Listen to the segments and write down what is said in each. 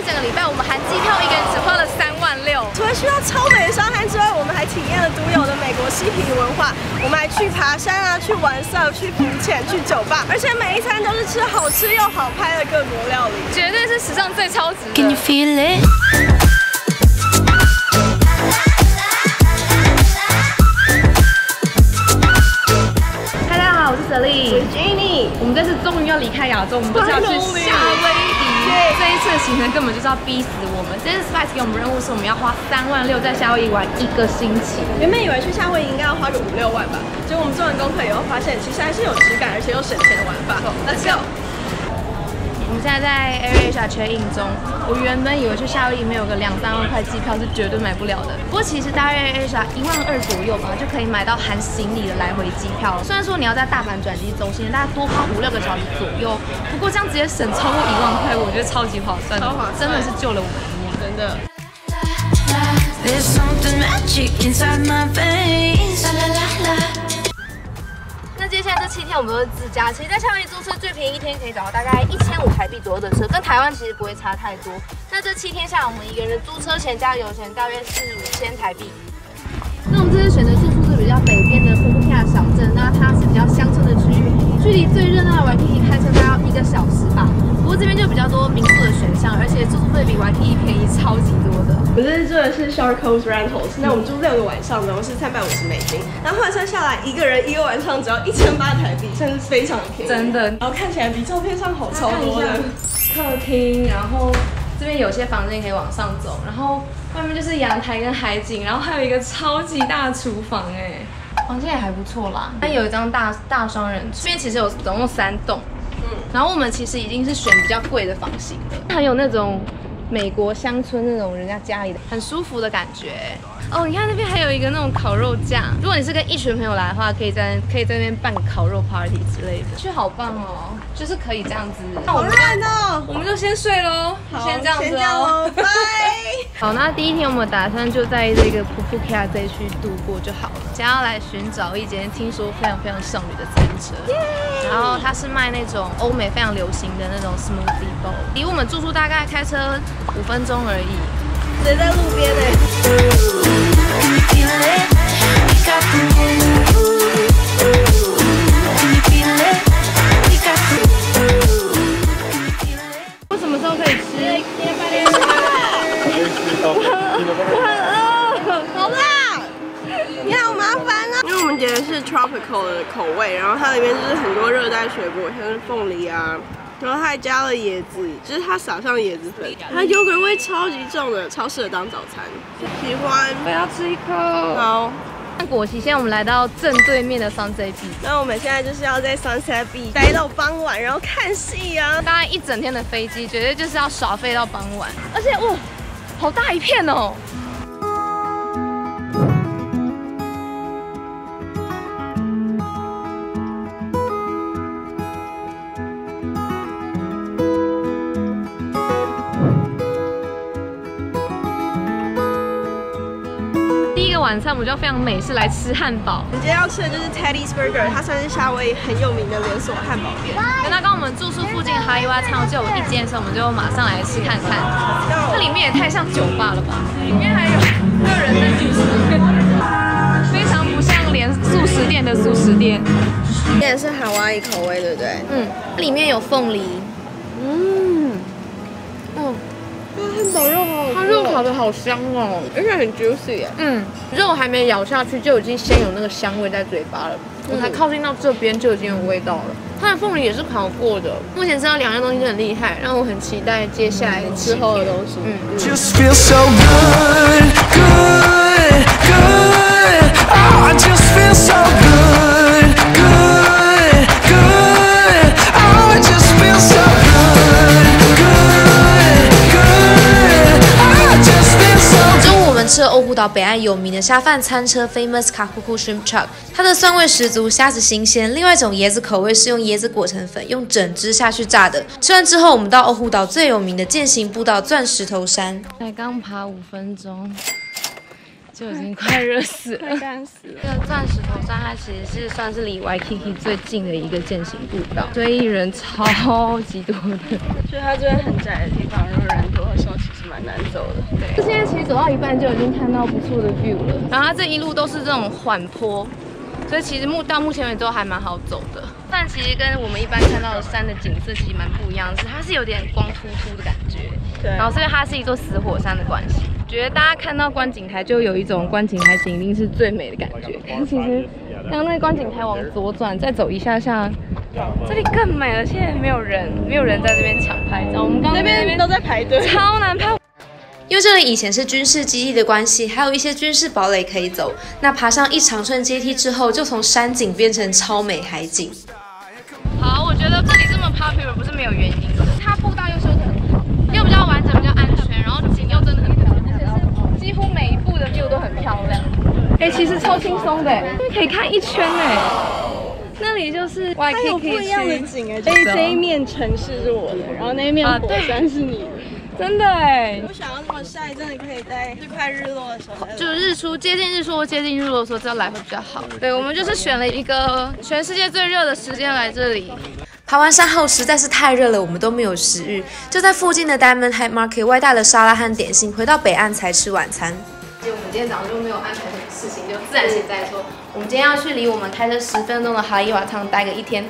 整个礼拜我们含机票一个人只花了36000。 除了去到超美的沙滩之外，我们还体验了独有的美国嬉皮文化。我们还去爬山啊，去玩色，去浮潜，去酒吧，而且每一餐都是吃好吃又好拍的各国料理， 绝对是史上最超值的。 Can you feel it? 大家好，我是泽丽， 我是 Jenny。 我们这次终于要离开亚洲，我们就是要去夏威夷。这一次的行程根本就是要逼死我们。这次 Spice 给我们任务是我们要花36000在夏威夷玩1个星期。 原本以为去夏威夷应该要花个5、6万吧，结果我们做完功课以后发现，其实还是有质感而且又省钱的玩法。Let's go。 我们现在在 AirAsia check in 中，我原本以为去夏威夷没有个2、3万块机票是绝对买不了的。不过其实大约 AirAsia12000左右吧，就可以买到含行李的来回机票。虽然说你要在大阪转机走行，大概多花5、6个小时左右，不过这样直接省超过1万块，我觉得超级划算，真的是救了我们一命，真的。 There's something magic inside my veins. La la la. 那接下来这7天我们都是自驾，其实在夏威夷租车最便宜一天可以找到大概1500台币左右的车，跟台湾其实不会差太多。那这7天下来，我们一个人的租车钱加油钱大约是5000台币。那我们这次选择住宿是比较北边的库布卡小镇，那它是比较乡村的区域，距离最热闹的 Waikiki 开车大概要1个小时吧。不过这边就比较多民宿的选项，而且住宿费比 Waikiki 便宜超级多的。 我这次住的是 Shore Coast Rentals， 那我们住6个晚上，总共是350美金，然后换算下来，一个人1个晚上只要1800台币，算是非常的便宜。 真的， 然后看起来比照片上好超多的。 客厅，然后这边有些房间可以往上走，然后外面就是阳台跟海景，然后还有一个超级大厨房哎，房间也还不错啦。它有一张大双人床，这边其实有总共3栋，然后我们其实已经是选比较贵的房型了，很有那种美国乡村那种人家家里的很舒服的感觉。哦，你看那边还有一个那种烤肉架，如果你是跟一群朋友来的话，可以在那边办个烤肉 party 之类的，去好棒哦，就是可以这样子。那我们就先睡喽，先这样子哦，拜。好，那第1天我们打算就在这个普普卡这一区度过就好了。想要来寻找一间听说非常非常少女的自行车，然后它是卖那种欧美非常流行的那种 smoothie bowl， 离我们住宿大概开车5分钟而已。 谁在路边呢？ 我什么时候可以吃？ 我很饿，好辣！你好麻烦啊！因为我们点的是 tropical 的口味，然后它里面就是很多热带水果，像是凤梨啊。然后它还加了椰子，就是它撒上椰子粉，它优格味超级重的，超适合当早餐。喜欢， 我要吃一口。 好。 那果昔，现在我们来到正对面的 Sunset Beach。 那我们现在就是要在 Sunset Beach 待到傍晚，然后看戏啊。 大概1整天的飞机，绝对就是要耍飞到傍晚。而且哇，好大一片哦！晚餐我们就非常美式来吃汉堡。 我们今天要吃的就是 Teddy's Burger， 它算是夏威夷很有名的连锁汉堡店。 那跟我们住宿附近哈伊瓦餐就有1间，所以我们就马上来吃看看。这里面也太像酒吧了吧？里面还有个人的主食店，非常不像连素食店的素食店。 也是海蛙伊口味，对不对？ 里面有凤梨。 汉堡肉好， 它肉烤的好香哦， 而且很 juicy 耶。 肉还没咬下去就已经先有那个香味在嘴巴了，我才靠近到这边就已经有味道了。它的凤梨也是烤过的，目前吃到2样东西就很厉害，让我很期待接下来之后的东西。 Just feel so good, good, good. Oh, I just feel so good, good, good. Oh, I just feel so good, good, good. Oh, I just feel so good. 中午我们吃了欧胡岛北岸有名的虾饭餐车 Famous Kakuku Shrimp Truck， 它的酸味十足，虾子新鲜。另外一种椰子口味是用椰子裹成粉，用整只下去炸的。吃完之后，我们到欧胡岛最有名的健行步道钻石头山。 才刚爬5分钟，就已经快热死了，干死了。这个钻石头山它其实是算是离 Waikiki 最近的一个健行步道，所以人超级多的。 就它这边很窄的地方，如果人多的时候，其难走的。 对，现在其实走到一半就已经看到不错的 view 了。然后它这一路都是这种缓坡，所以其实到目前为止都还蛮好走的。但其实跟我们一般看到的山的景色其实蛮不一样的，是它是有点光秃秃的感觉。对，然后所以它是一座死火山的关系。觉得大家看到观景台就有一种观景台景一定是最美的感觉。可是其实刚那个观景台往左转，再走一下下，这里更美，而且没有人在这边抢拍照。我们刚刚那边都在排队， 超难拍。 因为这里以前是军事基地的关系，还有一些军事堡垒可以走。那爬上一长串阶梯之后，就从山景变成超美海景。 好，我觉得这里这么 popular 不是没有原因的，它步道又修得很好，又比较完整，比较安全，然后景又真的很漂亮，而且是几乎每一步的 view 都很漂亮。其实超轻松的，因为可以看一圈那里就是它有不一样的景这一面城市是我的，然后那一面火山是你的。真的我想要那么晒，真的可以在快日落的时候， 就是日出接近日出或接近日落的时候，这样来会比较好。对，我们就是选了一个全世界最热的时间来这里。 爬完山后实在是太热了，我们都没有食欲，就在附近的 Diamond Head Market 外带了沙拉和点心，回到北岸才吃晚餐。我们今天早上就没有安排什么事情，就自然现在说，我们今天要去离我们开车10分钟的哈利瓦汤待个1天。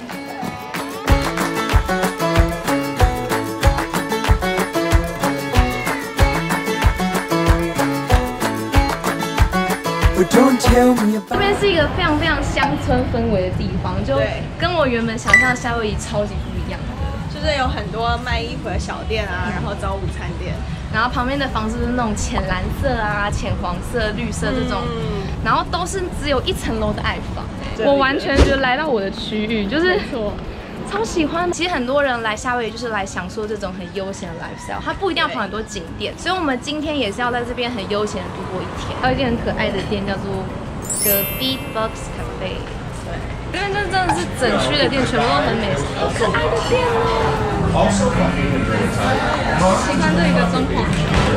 这边是一个非常非常乡村氛围的地方，就跟我原本想象的夏威夷超级不一样的。 就是有很多卖衣服的小店啊，然后早午餐店， 然后旁边的房子是那种浅蓝色啊、浅黄色、绿色这种，然后都是只有1层楼的矮房。我完全觉得来到我的区域，就是超喜欢。其实很多人来夏威夷就是来享受这种很悠闲的 lifestyle， 他不一定要跑很多景点，所以我们今天也是要在这边很悠闲的度过一天。还有一间很可爱的店叫做 The Beatbox Cafe， 对，这边真的是整区的店全部都很美，好可爱的店哦。请看这里的装潢。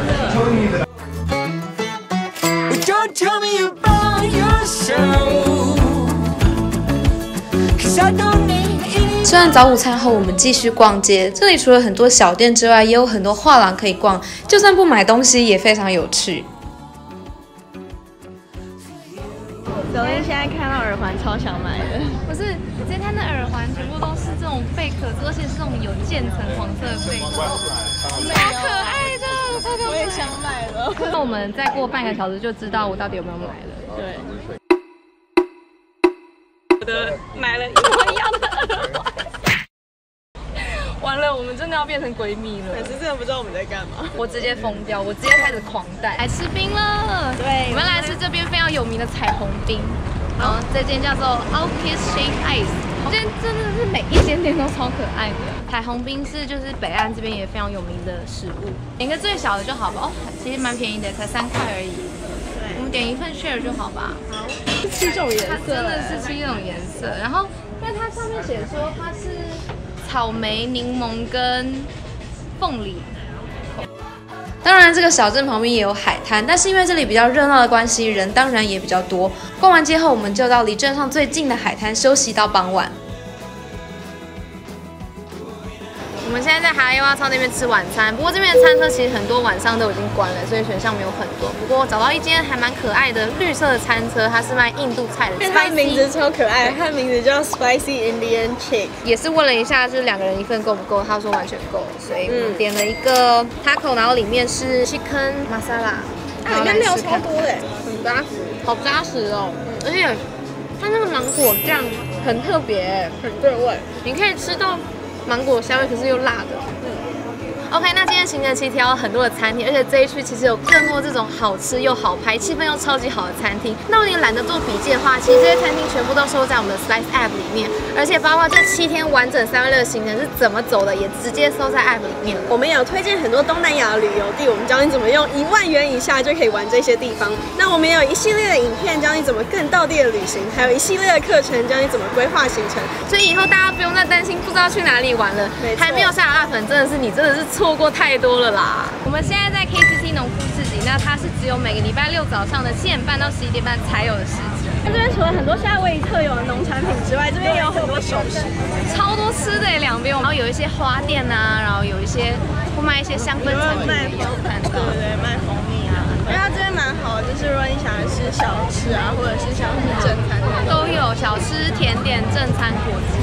吃完早午餐后，我们继续逛街。这里除了很多小店之外，也有很多画廊可以逛，就算不买东西也非常有趣。 昨天现在看到耳环超想买的， 不是，今天的耳环全部都是这种贝壳，而且是这种有渐层黄色的贝壳，超可爱的， 我也想买了。 那我们再过半个小时就知道我到底有没有买了。 对。我的买了一模一样的耳环， 完了，我们真的要变成闺蜜了。 可是真的不知道我们在干嘛。 我直接疯掉，我直接开始狂带。来吃冰了， 对， 我们来吃这边非常有名的彩虹冰。然后这间叫做 Orchid Shaped Ice， 这间真的是每一间店都超可爱的。彩虹冰是就是北岸这边也非常有名的食物，点个最小的就好吧。哦，其实蛮便宜的，才3块而已。我们点一份 share 就好吧。好， 是7种颜色， 它真的是7种颜色。然后，因为它上面写说它是草莓、柠檬跟凤梨。 当然，这个小镇旁边也有海滩，但是因为这里比较热闹的关系，人当然也比较多。逛完街后，我们就到离镇上最近的海滩休息到傍晚。 我们现在在哈利瓦超那边吃晚餐，不过这边的餐车其实很多晚上都已经关了，所以选项没有很多。不过找到一间还蛮可爱的绿色的餐车，它是卖印度菜的。 它的名字超可爱，它的名字叫 Spicy Indian Chick。 也是问了一下，就是2个人1份够不够？他说完全够，所以我们点了一个 taco， 然后里面是 chicken masala， 里面料超多的， 很扎实，好扎实哦。而且它那个芒果酱很特别， 很对味， 你可以吃到芒果香味，可是又辣的。OK， 那今天行程其实挑了很多的餐厅，而且这一区其实有更多这种好吃又好拍、气氛又超级好的餐厅。那如果你懒得做笔记的话，其实这些餐厅全部都收在我们的 Slice App 里面，而且包括这7天完整3月6行程是怎么走的，也直接收在 App 里面。 我们也有推荐很多东南亚的旅游地，我们教你怎么用1万元以下就可以玩这些地方。那我们也有一系列的影片教你怎么更道地的旅行，还有一系列的课程教你怎么规划行程。 所以以后大家不用再担心不知道去哪里玩了。还没有下载 App 真的是你真的是错过太多了啦！我们现在在 KCC 农夫市集，那它是只有每个礼拜6早上的7点半到11点半才有的市集。 那这边除了很多夏威夷特有的农产品之外，这边也有很多首饰， 超多吃的2边，然后有一些花店啊，然后有一些我们卖一些香氛产品， 卖也有看到。 对，卖蜂蜜啊。因为它这边蛮好的，就是如果你想吃小吃啊，或者是像是正餐都有小吃、甜点、正餐、果汁。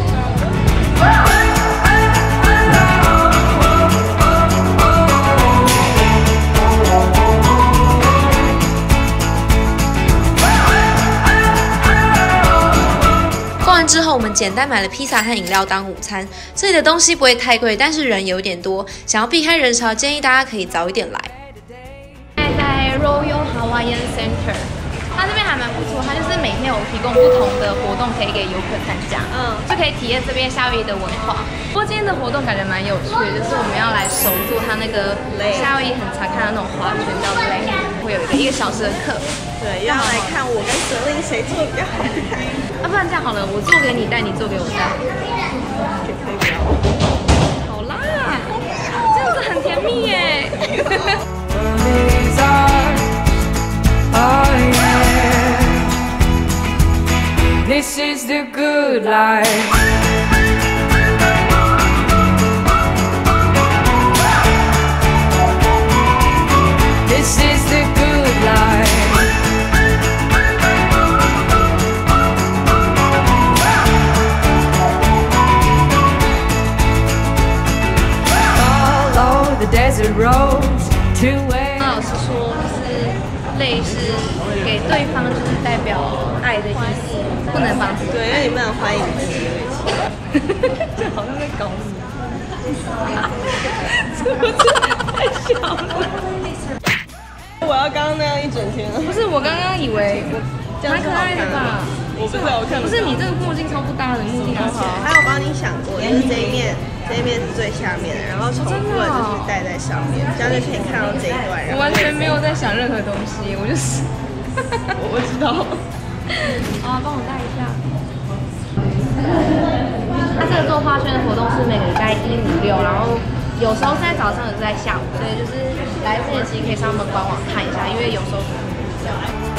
逛完之后，我们简单买了披萨和饮料当午餐。这里的东西不会太贵，但是人有点多，想要避开人潮，建议大家可以早一点来。 在 Royal Hawaiian Center， 它这边还蛮不错，它就是每天有提供不同的活动可以给游客参加，就可以体验这边夏威夷的文化。不过今天的活动感觉蛮有趣的，就是我们要来手做它那个夏威夷很常看到那种花圈叫 lei， 会有一个小时的课。 对，要来看我跟舍令谁做的比较好看。 不然这样好了，我做给你戴，你做给我戴。好啦，这样子很甜蜜耶。 This is the good life. This is the good life. Follow the desert roads to where. 老师说，就是累是给对方，就是代表爱的意思，不能帮自己。 对，因为你不能怀疑你自己。 这好像在搞你。是不是太小了？ 我要刚刚那样一整天了。 不是，我刚刚以为蛮可爱的吧？ 我不知道，我看不是你这个墨镜超不搭的，墨镜拿起来。 还有帮你想过，就是这一面是最下面的，然后重复的就是戴在上面，这样就可以看到这一段。 我完全没有在想任何东西，我就是。 我知道。 啊，帮我戴一下。它这个做花圈的活动是每个礼拜1、5、6，然后有时候是在早上，有时候在下午，所以就是来之前其实可以上他们官网看一下，因为有时候是不一样。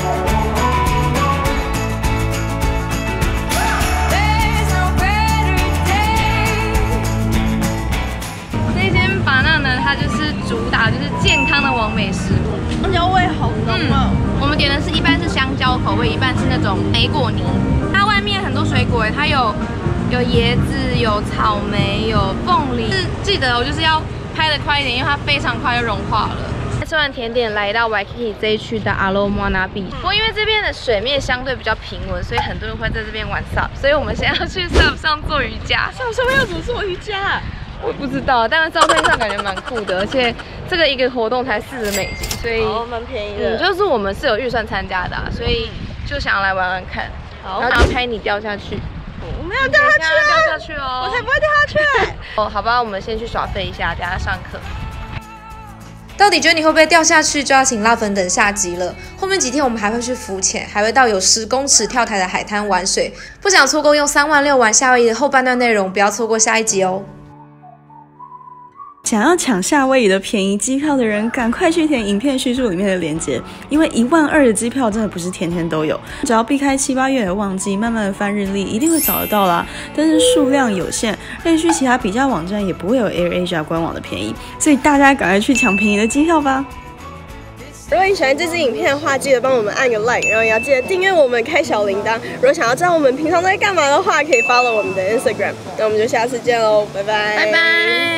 这间banana它就是主打就是健康的完美食物， 香蕉味好浓哦。 我们点的是一半是香蕉口味，一半是那种莓果泥。它外面很多水果，它有椰子，有草莓，有凤梨。记得我就是要拍得快一点，因为它非常快就融化了。吃完甜点，来到 Waikiki 这一区的 Aloha Moana Beach。不过因为这边的水面相对比较平稳，所以很多人会在这边玩 SUP。所以我们现在要去 SUP 上做瑜伽。 SUP 上面要怎么做瑜伽？ 我不知道，但是照片上感觉蛮酷的，而且这个一个活动才$40，所以蛮便宜的。 就是我们是有预算参加的，所以就想要来玩玩看。好，然后想要拍你掉下去。 我没有掉下去， 掉下去哦！ 我才不会掉下去。 哦，好吧，我们先去耍废一下，等下上课。 到底 Jenny 会不会掉下去，就要请辣粉等下集了。后面几天我们还会去浮潜，还会到有10公尺跳台的海滩玩水。不想错过用3万6玩夏威夷的后半段内容，不要错过下一集哦。 想要抢夏威夷的便宜机票的人，赶快去填影片叙述里面的链接，因为12000的机票真的不是天天都有，只要避开7、8月的旺季，慢慢的翻日历，一定会找得到啦。但是数量有限，类似其他比价网站也不会有 AirAsia 官网的便宜，所以大家赶快去抢便宜的机票吧。 如果你喜欢这支影片的话，记得帮我们按个 like， 然后也要记得订阅我们，开小铃铛。如果想要知道我们平常在干嘛的话，可以 follow 我们的 Instagram。那我们就下次见喽，拜拜， 拜拜。